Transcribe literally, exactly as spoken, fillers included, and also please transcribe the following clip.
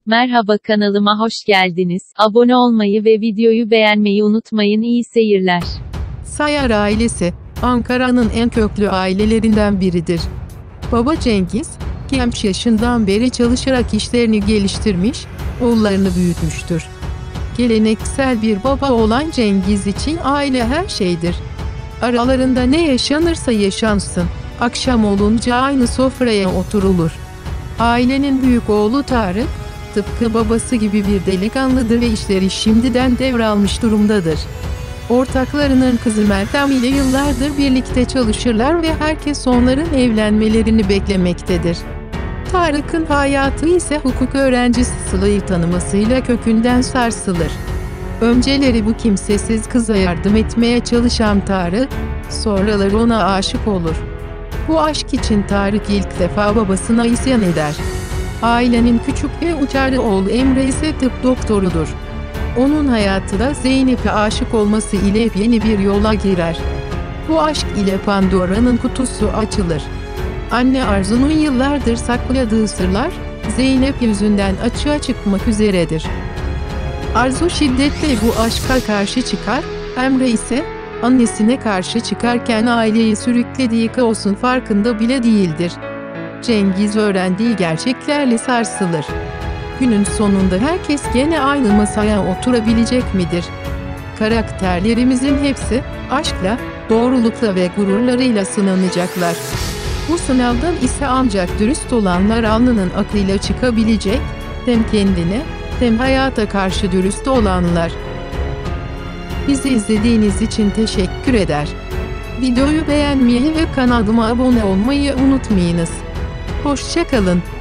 Merhaba, kanalıma hoş geldiniz. Abone olmayı ve videoyu beğenmeyi unutmayın. İyi seyirler. Sayar ailesi, Ankara'nın en köklü ailelerinden biridir. Baba Cengiz, genç yaşından beri çalışarak işlerini geliştirmiş, oğullarını büyütmüştür. Geleneksel bir baba olan Cengiz için aile her şeydir. Aralarında ne yaşanırsa yaşansın, akşam olunca aynı sofraya oturulur. Ailenin büyük oğlu Tarık, tıpkı babası gibi bir delikanlıdır ve işleri şimdiden devralmış durumdadır. Ortaklarının kızı Meltem ile yıllardır birlikte çalışırlar ve herkes onların evlenmelerini beklemektedir. Tarık'ın hayatı ise hukuk öğrencisi Sıla'yı tanımasıyla kökünden sarsılır. Önceleri bu kimsesiz kıza yardım etmeye çalışan Tarık, sonraları ona aşık olur. Bu aşk için Tarık ilk defa babasına isyan eder. Ailenin küçük ve uçarı oğlu Emre ise tıp doktorudur. Onun hayatı da Zeynep'e aşık olması ile yeni bir yola girer. Bu aşk ile Pandora'nın kutusu açılır. Anne Arzu'nun yıllardır sakladığı sırlar, Zeynep yüzünden açığa çıkmak üzeredir. Arzu şiddetle bu aşka karşı çıkar, Emre ise, annesine karşı çıkarken aileyi sürüklediği kaosun farkında bile değildir. Cengiz öğrendiği gerçeklerle sarsılır. Günün sonunda herkes gene aynı masaya oturabilecek midir? Karakterlerimizin hepsi, aşkla, doğrulukla ve gururlarıyla sınanacaklar. Bu sınavdan ise ancak dürüst olanlar alnının akıyla çıkabilecek, hem kendine, hem hayata karşı dürüst olanlar. Bizi izlediğiniz için teşekkür eder. Videoyu beğenmeyi ve kanalıma abone olmayı unutmayınız. Hoşça kalın.